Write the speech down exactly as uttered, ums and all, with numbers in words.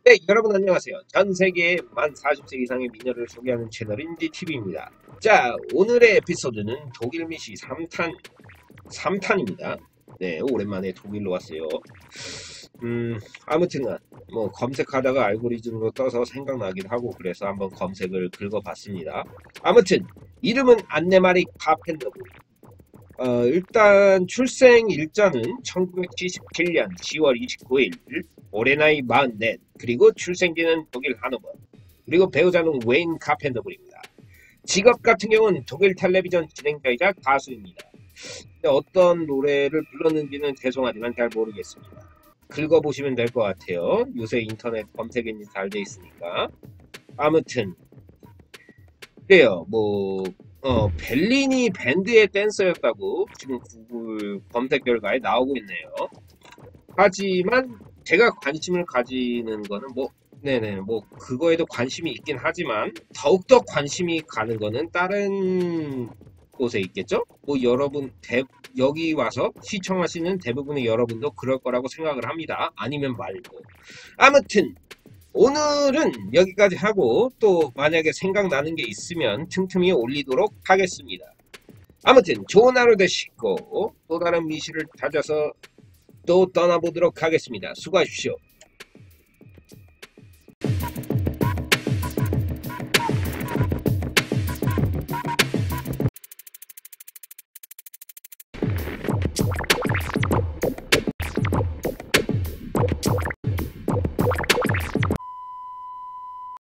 네, 여러분 안녕하세요. 전 세계의 만 사십 세 이상의 미녀를 소개하는 채널 인디티비입니다. 자, 오늘의 에피소드는 독일 미시 삼 탄, 삼 탄입니다. 네, 오랜만에 독일로 왔어요. 음, 아무튼간, 뭐, 검색하다가 알고리즘으로 떠서 생각나기도 하고, 그래서 한번 검색을 긁어봤습니다. 아무튼, 이름은 안네마리 카펜더브. 어, 일단, 출생 일자는 천구백칠십칠 년 시월 이십구일, 올해 나이 마흔넷, 그리고 출생지는 독일 하노버, 그리고 배우자는 웨인 카펜더블입니다. 직업 같은 경우는 독일 텔레비전 진행자이자 가수입니다. 근데 어떤 노래를 불렀는지는 죄송하지만 잘 모르겠습니다. 긁어보시면 될 것 같아요. 요새 인터넷 검색 엔진 잘 돼 있으니까. 아무튼 그래요. 뭐 어, 벨리니 밴드의 댄서였다고 지금 구글 검색 결과에 나오고 있네요. 하지만 제가 관심을 가지는 거는 뭐 네네 뭐 그거에도 관심이 있긴 하지만 더욱더 관심이 가는 거는 다른 곳에 있겠죠? 뭐 여러분 대, 여기 와서 시청하시는 대부분의 여러분도 그럴 거라고 생각을 합니다. 아니면 말고. 아무튼 오늘은 여기까지 하고 또 만약에 생각나는 게 있으면 틈틈이 올리도록 하겠습니다. 아무튼 좋은 하루 되시고 또 다른 미시를 찾아서 또 떠나보도록 하겠습니다. 수고하십시오.